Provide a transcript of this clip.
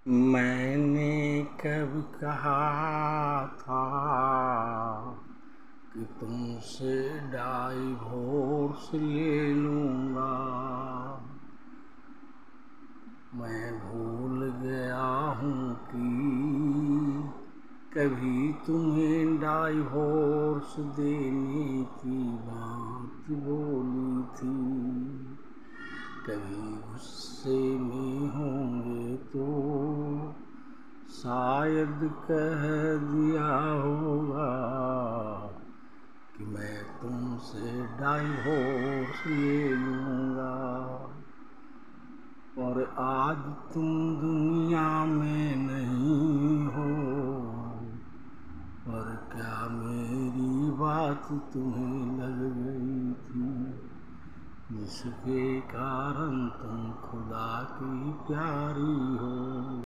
मैंने कब कहा था कि तुमसे डाइवोर्स ले लूँगा। मैं भूल गया हूँ कि कभी तुम्हें डाइवोर्स देने की बात बोली थी। कभी गुस्से में होंगे तो शायद कह दिया होगा कि मैं तुमसे डाइवोर्स ले लूँगा। और आज तुम दुनिया में नहीं हो, पर क्या मेरी बात तुम्हें लग गई थी, जिसके कारण तुम खुदा की प्यारी हो।